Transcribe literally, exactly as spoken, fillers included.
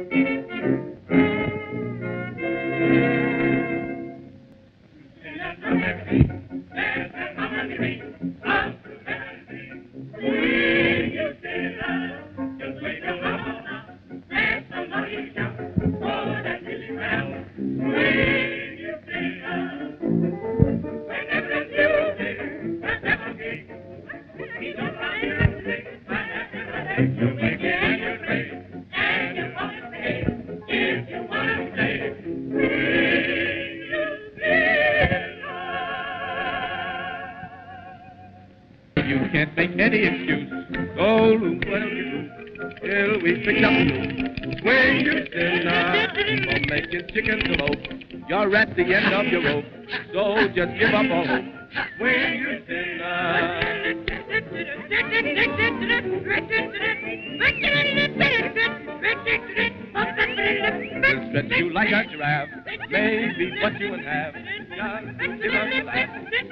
You can't make any excuse. Go, Luke, whatever you do, till we fix up you. When you sinner for making chickens elope, you're at the end of your rope, so just give up all hope. When you sinner. We'll stretch you like a giraffe, maybe what you would have. Just give us a laugh.